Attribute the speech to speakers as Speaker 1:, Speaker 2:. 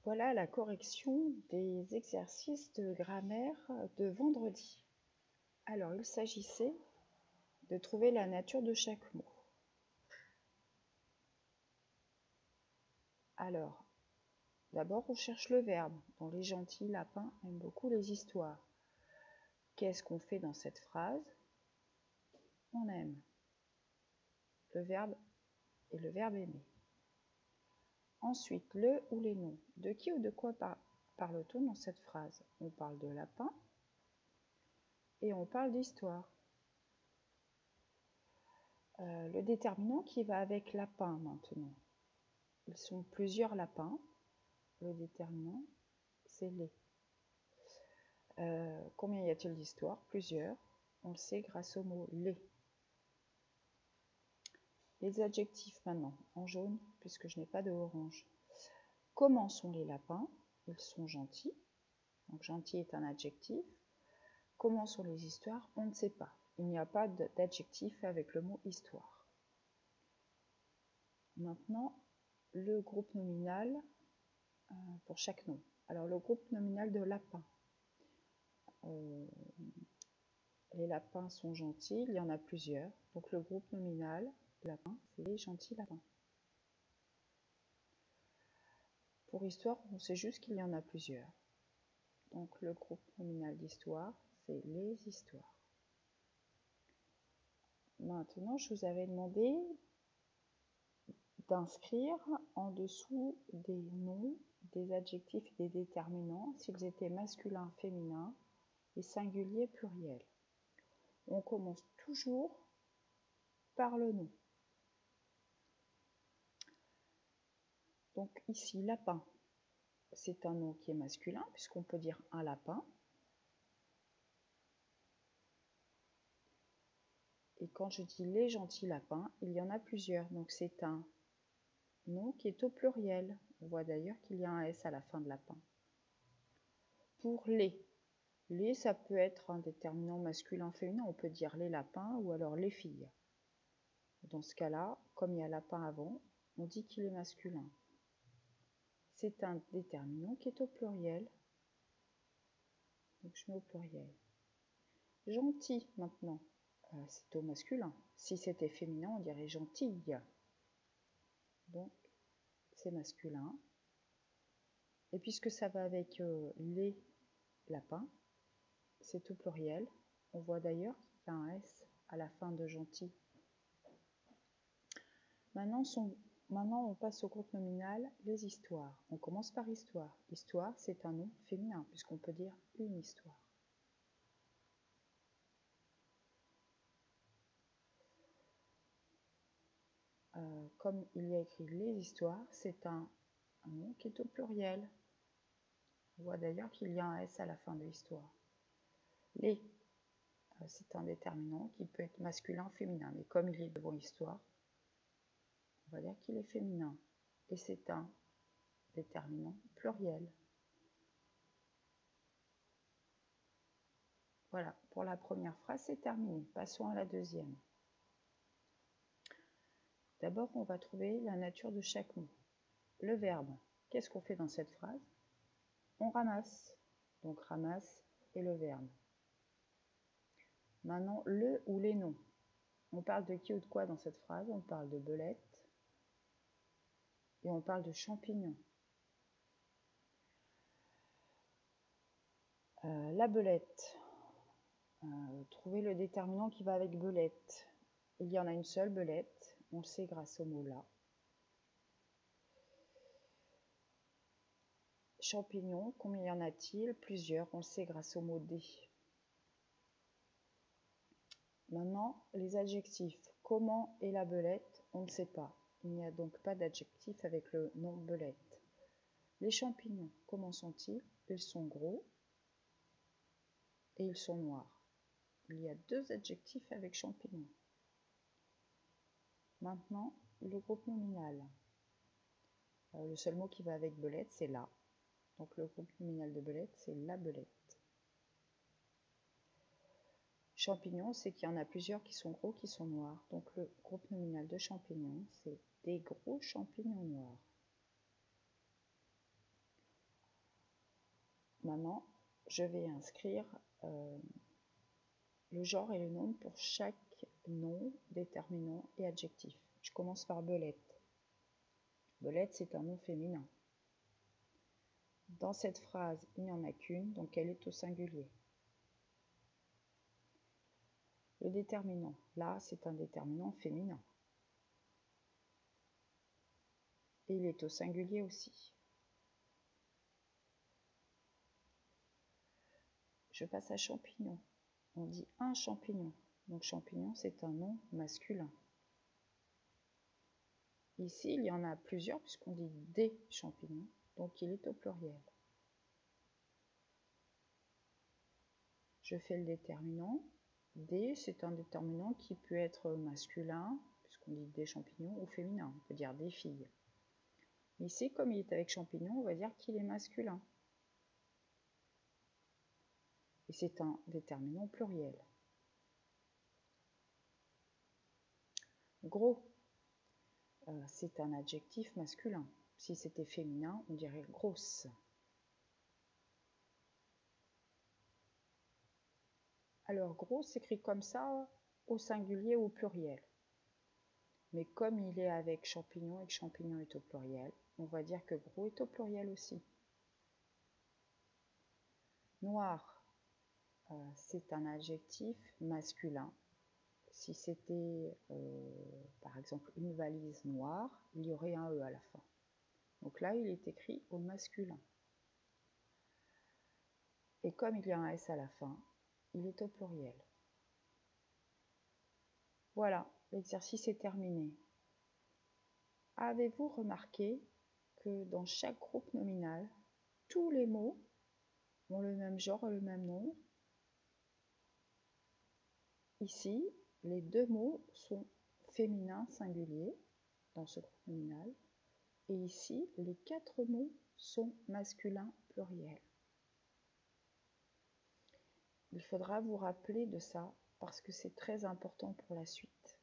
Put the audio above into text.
Speaker 1: Voilà la correction des exercices de grammaire de vendredi. Alors, il s'agissait de trouver la nature de chaque mot. Alors, d'abord, on cherche le verbe. Dans les gentils lapins aiment beaucoup les histoires. Qu'est-ce qu'on fait dans cette phrase? On aime. Le verbe et le verbe aimer. Ensuite, le ou les noms. De qui ou de quoi parle-t-on dans cette phrase? On parle de lapin et on parle d'histoire. Le déterminant qui va avec lapin maintenant. Ils sont plusieurs lapins. Le déterminant, c'est les. Combien y a-t-il d'histoires? Plusieurs. On le sait grâce au mot les. Les adjectifs maintenant, en jaune, puisque je n'ai pas de orange. Comment sont les lapins? Ils sont gentils. Donc gentil est un adjectif. Comment sont les histoires? On ne sait pas. Il n'y a pas d'adjectif avec le mot histoire. Maintenant, le groupe nominal pour chaque nom. Alors le groupe nominal de lapin. Les lapins sont gentils, il y en a plusieurs. Donc le groupe nominal lapin, c'est les gentils lapins. Pour histoire, on sait juste qu'il y en a plusieurs. Donc le groupe nominal d'histoire, c'est les histoires. Maintenant, je vous avais demandé d'inscrire en dessous des noms, des adjectifs et des déterminants, s'ils étaient masculins, féminins et singuliers, pluriels. On commence toujours par le nom. Donc ici, lapin, c'est un nom qui est masculin, puisqu'on peut dire un lapin. Et quand je dis les gentils lapins, il y en a plusieurs. Donc c'est un nom qui est au pluriel. On voit d'ailleurs qu'il y a un S à la fin de lapin. Pour les, ça peut être un déterminant masculin, féminin. On peut dire les lapins ou alors les filles. Dans ce cas-là, comme il y a lapin avant, on dit qu'il est masculin. C'est un déterminant qui est au pluriel. Donc je mets au pluriel. Gentil maintenant, c'est au masculin. Si c'était féminin, on dirait gentille. Donc c'est masculin. Et puisque ça va avec les lapins, c'est au pluriel. On voit d'ailleurs qu'il y a un S à la fin de gentil. Maintenant, on passe au groupe nominal, les histoires. On commence par histoire. Histoire, c'est un nom féminin, puisqu'on peut dire une histoire. Comme il y a écrit les histoires, c'est un nom qui est au pluriel. On voit d'ailleurs qu'il y a un S à la fin de l'histoire. Les, c'est un déterminant qui peut être masculin ou féminin, mais comme il est devant histoire, on va dire qu'il est féminin. Et c'est un déterminant pluriel. Voilà, pour la première phrase, c'est terminé. Passons à la deuxième. D'abord, on va trouver la nature de chaque mot. Le verbe, qu'est-ce qu'on fait dans cette phrase? On ramasse. Donc ramasse est le verbe. Maintenant, le ou les noms. On parle de qui ou de quoi dans cette phrase? On parle de belette et on parle de champignons. La belette. Trouver le déterminant qui va avec belette. Il y en a une seule belette. On le sait grâce au mot là. Champignons, combien y en a-t-il? Plusieurs, on le sait grâce au mot des. Maintenant, les adjectifs. Comment est la belette? On ne sait pas. Il n'y a donc pas d'adjectif avec le nom belette. Les champignons, comment sont-ils? Ils sont gros et ils sont noirs. Il y a deux adjectifs avec champignons. Maintenant, le groupe nominal. Le seul mot qui va avec belette, c'est la. Donc le groupe nominal de belette, c'est la belette. Champignons, c'est qu'il y en a plusieurs qui sont gros, qui sont noirs. Donc le groupe nominal de champignons, c'est des gros champignons noirs. maintenant, je vais inscrire le genre et le nombre pour chaque nom, déterminant et adjectif. Je commence par Belette. Belette, c'est un nom féminin. Dans cette phrase, il n'y en a qu'une, donc elle est au singulier. Le déterminant, là, c'est un déterminant féminin. Et il est au singulier aussi. Je passe à champignon. On dit un champignon. Donc champignon, c'est un nom masculin. Ici, il y en a plusieurs puisqu'on dit des champignons, donc il est au pluriel. Je fais le déterminant. Des, c'est un déterminant qui peut être masculin, puisqu'on dit des champignons, ou féminin, on peut dire des filles. Ici, comme il est avec champignons, on va dire qu'il est masculin. Et c'est un déterminant pluriel. Gros, c'est un adjectif masculin. Si c'était féminin, on dirait grosse. Alors, gros s'écrit comme ça, au singulier ou au pluriel. Mais comme il est avec champignon et que champignon est au pluriel, on va dire que gros est au pluriel aussi. Noir, c'est un adjectif masculin. Si c'était par exemple une valise noire, il y aurait un E à la fin. Donc là, il est écrit au masculin. Et comme il y a un S à la fin, il est au pluriel. Voilà, l'exercice est terminé. Avez-vous remarqué que dans chaque groupe nominal, tous les mots ont le même genre et le même nombre? Ici, les deux mots sont féminins singuliers dans ce groupe nominal. Et ici, les 4 mots sont masculins pluriels. Il faudra vous rappeler de ça parce que c'est très important pour la suite.